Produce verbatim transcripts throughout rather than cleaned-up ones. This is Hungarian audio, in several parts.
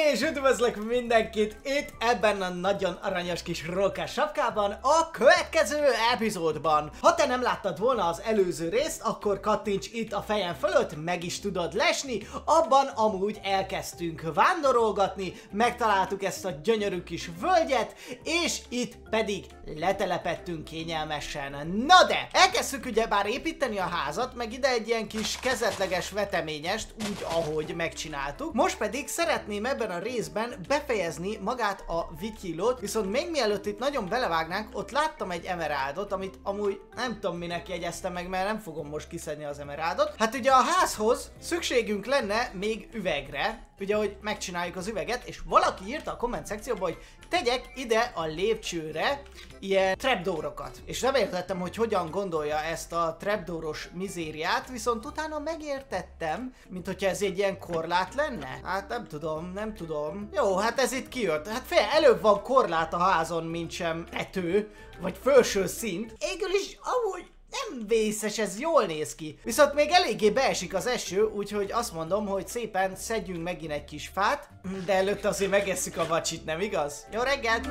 És üdvözlök mindenkit itt ebben a nagyon aranyos kis rókás sapkában a következő epizódban. Ha te nem láttad volna az előző részt, akkor kattints itt a fejem fölött, meg is tudod lesni. Abban amúgy elkezdtünk vándorolgatni, megtaláltuk ezt a gyönyörű kis völgyet, és itt pedig letelepettünk kényelmesen. Na de, elkezdtük ugyebár építeni a házat, meg ide egy ilyen kis kezdetleges veteményest, úgy ahogy megcsináltuk. Most pedig szeretném ebben a részben befejezni magát a vikilót, viszont még mielőtt itt nagyon belevágnánk, ott láttam egy emeraldot, amit amúgy nem tudom minek jegyeztem meg, mert nem fogom most kiszedni az emeraldot. Hát ugye a házhoz szükségünk lenne még üvegre, ugye, hogy megcsináljuk az üveget, és valaki írta a komment szekcióba, hogy tegyek ide a lépcsőre ilyen trapdoorokat. És nem értettem, hogy hogyan gondolja ezt a trapdooros mizériát, viszont utána megértettem, mint hogyha ez egy ilyen korlát lenne. Hát nem tudom, nem tudom. Jó, hát ez itt kijött. Hát fél, előbb van korlát a házon, mint sem ető, vagy felső szint. Égül is amúgy nem vészes, ez jól néz ki. Viszont még eléggé beesik az eső, úgyhogy azt mondom, hogy szépen szedjünk megint egy kis fát, de előtte azért megesszük a vacsit, nem igaz? Jó reggelt!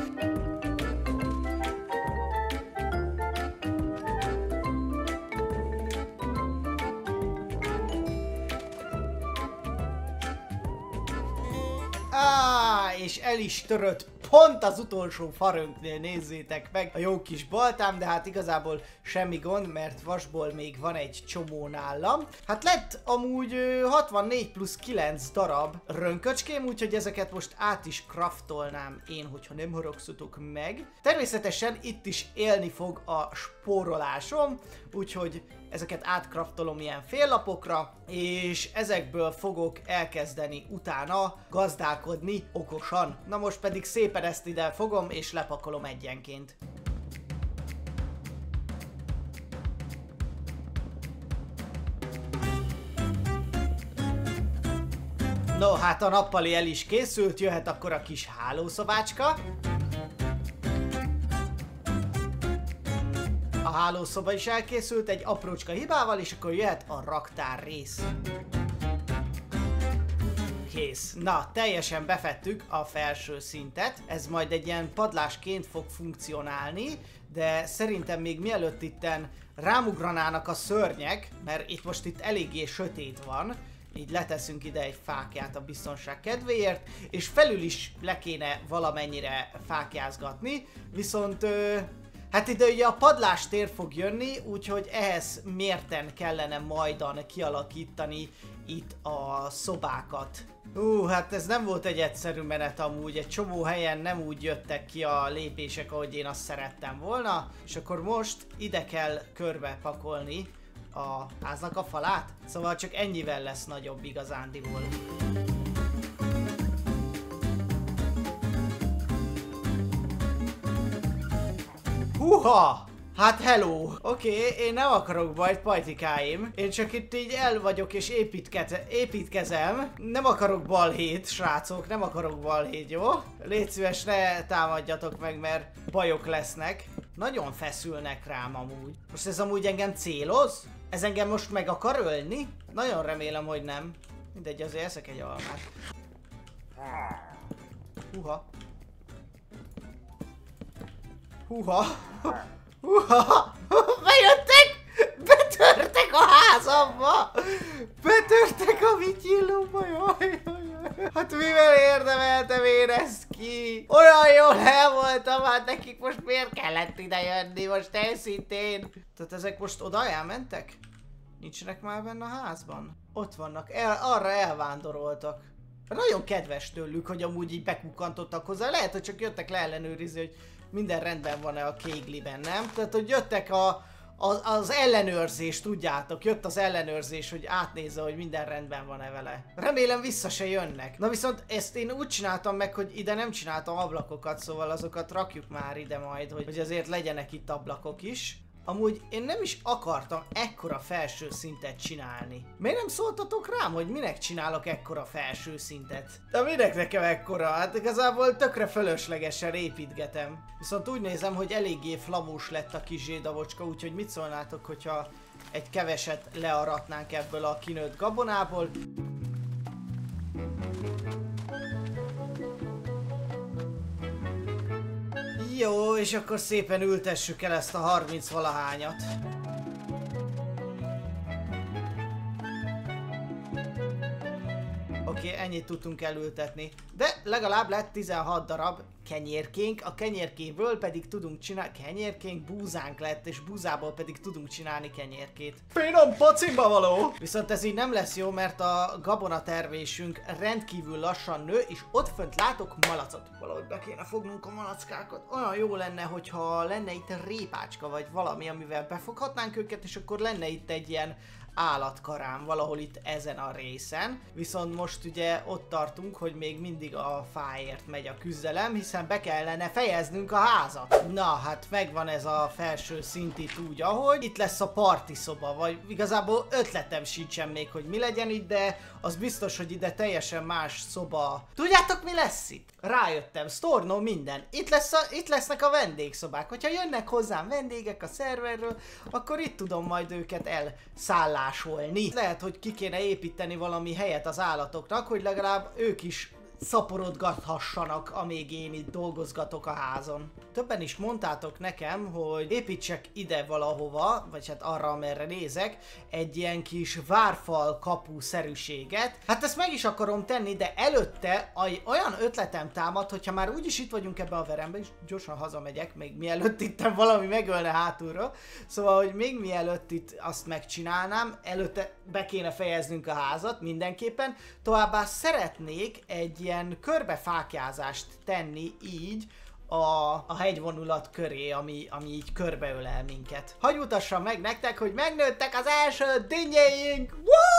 Ah, és el is törött pont az utolsó farönknél, nézzétek meg a jó kis baltám, de hát igazából semmi gond, mert vasból még van egy csomó nálam. Hát lett amúgy hatvannégy plusz kilenc darab rönköcském, úgyhogy ezeket most át is craftolnám én, hogyha nem haragszotok meg. Természetesen itt is élni fog a spórolásom, úgyhogy ezeket átkraftolom ilyen féllapokra, és ezekből fogok elkezdeni utána gazdálkodni okosan. Na most pedig szépen ezt ide fogom, és lepakolom egyenként. No, hát a nappali el is készült, jöhet akkor a kis hálószobácska. A hálószoba is elkészült egy aprócska hibával, és akkor jöhet a raktár rész. Kész. Na, teljesen befettük a felső szintet. Ez majd egy ilyen padlásként fog funkcionálni, de szerintem még mielőtt itten rámugranának a szörnyek, mert itt most itt eléggé sötét van, így leteszünk ide egy fákját a biztonság kedvéért, és felül is le kéne valamennyire fákjázgatni, viszont... Ö Hát ide ugye a padlástér fog jönni, úgyhogy ehhez mérten kellene majdan kialakítani itt a szobákat. Ú, hát ez nem volt egy egyszerű menet amúgy, egy csomó helyen nem úgy jöttek ki a lépések, ahogy én azt szerettem volna, és akkor most ide kell körbe pakolni a háznak a falát, szóval csak ennyivel lesz nagyobb igazándiból. Húha! Hát hello! Oké, okay, én nem akarok bajt, pajtikáim. Én csak itt így el vagyok és építke építkezem. Nem akarok balhét, srácok, nem akarok balhét, jó? Légy szíves, ne támadjatok meg, mert bajok lesznek. Nagyon feszülnek rám amúgy. Most ez amúgy engem céloz? Ez engem most meg akar ölni? Nagyon remélem, hogy nem. Mindegy, azért eszek egy almát. Húha! Húha! Húha! Bejöttek! Betörtek a házamba! Betörtek a vityillóba, jaj, jaj. Hát mivel érdemeltem én ezt ki? Olyan jól el voltam, hát nekik most miért kellett ide jönni, most őszintén? Tehát ezek most oda elmentek? Nincsenek már benne a házban? Ott vannak, el, arra elvándoroltak. Nagyon kedves tőlük, hogy amúgy így bekukkantottak hozzá. Lehet, hogy csak jöttek leellenőrizni, hogy minden rendben van-e a kégliben, nem? Tehát, hogy jöttek a, az, az ellenőrzés, tudjátok, jött az ellenőrzés, hogy átnézze, hogy minden rendben van-e vele. Remélem vissza se jönnek. Na viszont ezt én úgy csináltam meg, hogy ide nem csináltam ablakokat, szóval azokat rakjuk már ide majd, hogy, hogy azért legyenek itt ablakok is. Amúgy én nem is akartam ekkora felső szintet csinálni. Miért nem szóltatok rám, hogy minek csinálok ekkora felső szintet? De minek nekem ekkora? Hát igazából tökre fölöslegesen építgetem. Viszont úgy nézem, hogy eléggé flamós lett a kis zsédavocska, úgyhogy mit szólnátok, hogyha egy keveset learatnánk ebből a kinőtt gabonából. Jó, és akkor szépen ültessük el ezt a harminc valahányat. Oké, okay, ennyit tudtunk elültetni. De legalább lett tizenhat darab kenyérkénk, a kenyérkéből pedig tudunk csinálni... Kenyérkénk, búzánk lett, és búzából pedig tudunk csinálni kenyérkét. Finom pacimba való! Viszont ez így nem lesz jó, mert a gabonatermésünk rendkívül lassan nő, és ott fönt látok malacot. Valahogy be kéne fognunk a malackákat. Olyan jó lenne, hogyha lenne itt répácska, vagy valami, amivel befoghatnánk őket, és akkor lenne itt egy ilyen állatkarám valahol itt ezen a részen. Viszont most ugye ott tartunk, hogy még mindig a fáért megy a küzdelem, hiszen be kellene fejeznünk a házat. Na, hát megvan ez a felső szint itt úgy, ahogy. Itt lesz a parti szoba, vagy igazából ötletem sincsen még, hogy mi legyen itt, de az biztos, hogy ide teljesen más szoba. Tudjátok, mi lesz itt? Rájöttem, Storno minden. Itt, lesz a, itt lesznek a vendégszobák. Hogyha jönnek hozzám vendégek a szerverről, akkor itt tudom majd őket elszállásolni. Lehet, hogy ki kéne építeni valami helyet az állatoknak, hogy legalább ők is szaporodgathassanak, amíg én itt dolgozgatok a házon. Többen is mondtátok nekem, hogy építsek ide valahova, vagy hát arra, amerre nézek, egy ilyen kis várfal kapu-szerűséget. Hát ezt meg is akarom tenni, de előtte olyan ötletem támad, hogyha már úgyis itt vagyunk ebben a verembe, és gyorsan hazamegyek, még mielőtt itt valami megölne hátulra. Szóval, hogy még mielőtt itt azt megcsinálnám, előtte be kéne fejeznünk a házat mindenképpen. Továbbá szeretnék egy ilyen körbefákjázást tenni így a, a hegyvonulat köré, ami, ami így körbeölel minket. Hagy mutassam meg nektek, hogy megnőttek az első dinnyéink!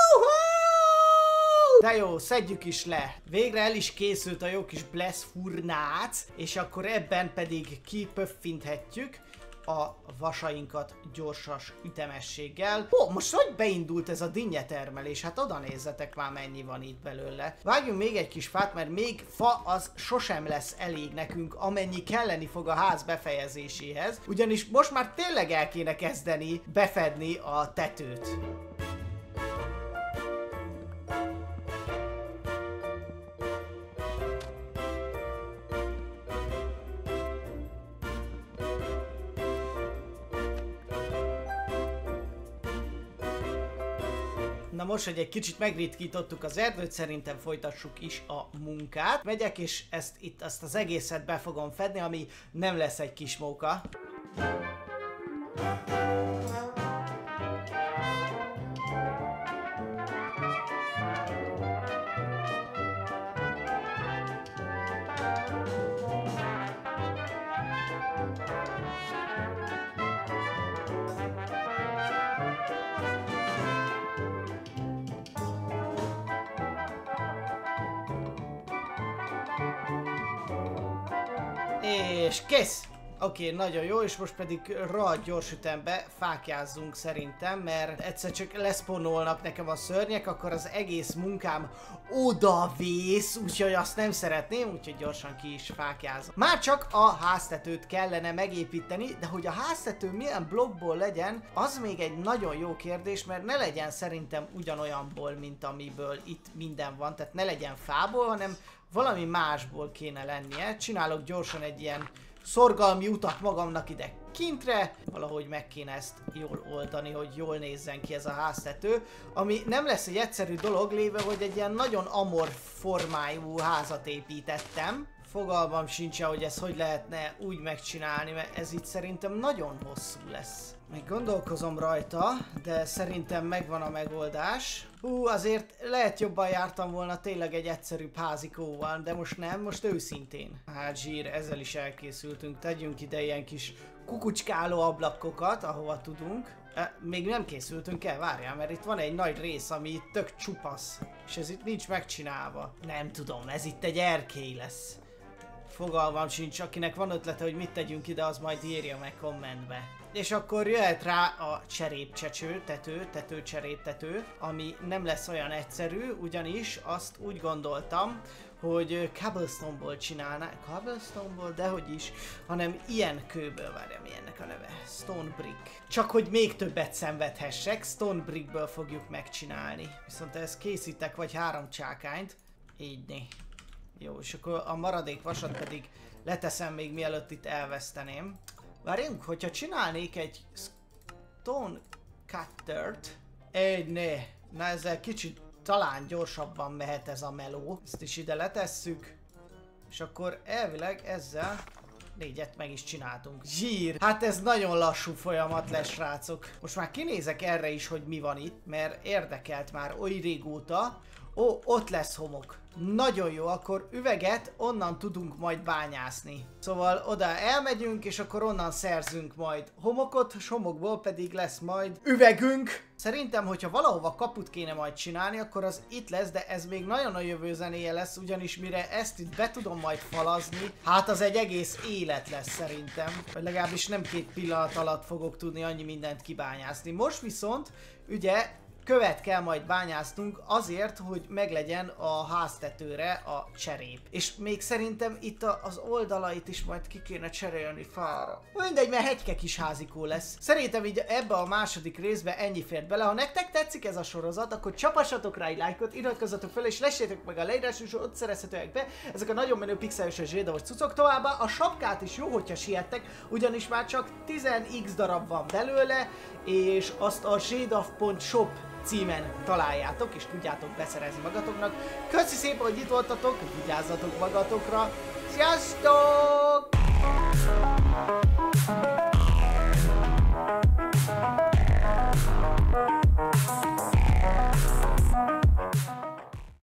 De jó, szedjük is le. Végre el is készült a jó kis Bless furnác, és akkor ebben pedig kipöffinthetjük a vasainkat gyorsas ütemességgel. Ó, most hogy beindult ez a dinnyetermelés? Hát oda nézzetek már, mennyi van itt belőle. Vágjunk még egy kis fát, mert még fa az sosem lesz elég nekünk, amennyi kelleni fog a ház befejezéséhez. Ugyanis most már tényleg el kéne kezdeni befedni a tetőt. Na most, hogy egy kicsit megritkítottuk az erdőt, szerintem folytassuk is a munkát. Megyek, és ezt itt azt az egészet be fogom fedni, ami nem lesz egy kis móka. És kész! Oké, okay, nagyon jó, és most pedig rohadt gyors ütembe fákjázzunk szerintem, mert egyszer csak leszponolnak nekem a szörnyek, akkor az egész munkám oda vész, úgyhogy azt nem szeretném, úgyhogy gyorsan ki is fákjázom. Már csak a háztetőt kellene megépíteni, de hogy a háztető milyen blokkból legyen, az még egy nagyon jó kérdés, mert ne legyen szerintem ugyanolyanból, mint amiből itt minden van, tehát ne legyen fából, hanem valami másból kéne lennie. Csinálok gyorsan egy ilyen szorgalmi utat magamnak ide kintre, valahogy meg kéne ezt jól oldani, hogy jól nézzen ki ez a háztető, ami nem lesz egy egyszerű dolog, léve, hogy egy ilyen nagyon amorf formájú házat építettem. Fogalmam sincs, hogy ezt hogy lehetne úgy megcsinálni, mert ez itt szerintem nagyon hosszú lesz. Még gondolkozom rajta, de szerintem megvan a megoldás. Hú, azért lehet jobban jártam volna tényleg egy egyszerűbb házikóval, de most nem, most őszintén. Hát zsír, ezzel is elkészültünk, tegyünk ide ilyen kis kukucskáló ablakokat, ahova tudunk. E, még nem készültünk el, várjál, mert itt van egy nagy rész, ami itt tök csupasz, és ez itt nincs megcsinálva. Nem tudom, ez itt egy erkély lesz. Fogalmam sincs, akinek van ötlete, hogy mit tegyünk ide, az majd írja meg kommentbe. És akkor jöhet rá a cserépcsecső, tető, tető, cseréptető, ami nem lesz olyan egyszerű, ugyanis azt úgy gondoltam, hogy cobblestone-ból csinálná, cobblestone-ból, dehogy is, hanem ilyen kőből, várjál, mi ennek a neve, stone brick. Csak hogy még többet szenvedhessek, stone brickből fogjuk megcsinálni. Viszont ezt készítek vagy három csákányt, így né. Jó, és akkor a maradék vasat pedig leteszem még mielőtt itt elveszteném. Várjunk, hogyha csinálnék egy stone cuttert. Egy né, na ezzel kicsit talán gyorsabban mehet ez a meló. Ezt is ide letesszük. És akkor elvileg ezzel négyet meg is csináltunk. Zsír! Hát ez nagyon lassú folyamat lesz, srácok. Most már kinézek erre is, hogy mi van itt, mert érdekelt már oly régóta. Ó, ott lesz homok. Nagyon jó, akkor üveget onnan tudunk majd bányászni. Szóval oda elmegyünk, és akkor onnan szerzünk majd homokot, és homokból pedig lesz majd üvegünk. Szerintem, hogyha valahova kaput kéne majd csinálni, akkor az itt lesz, de ez még nagyon a jövő zenéje lesz, ugyanis mire ezt itt be tudom majd falazni, hát az egy egész élet lesz szerintem. Vagy legalábbis nem két pillanat alatt fogok tudni annyi mindent kibányászni. Most viszont, ugye, követ kell majd bányáztunk azért, hogy meglegyen a háztetőre a cserép. És még szerintem itt a, az oldalait is majd ki kéne cserélni fára. Mindegy, mert hegyke kis házikó lesz. Szerintem így ebbe a második részbe ennyi fért bele. Ha nektek tetszik ez a sorozat, akkor csapassatok rá egy lájkot, iratkozzatok fel és lessétek meg a leírás, és ott szerezhetőek be ezek a nagyon menő pixeles és zsédavos cuccok. Továbbá a sapkát is jó, hogyha siettek, ugyanis már csak tíz x darab van belőle, és azt a zsédav pont shop címen találjátok, és tudjátok beszerezni magatoknak. Köszi szépen, hogy itt voltatok, vigyázzatok magatokra. Sziasztok!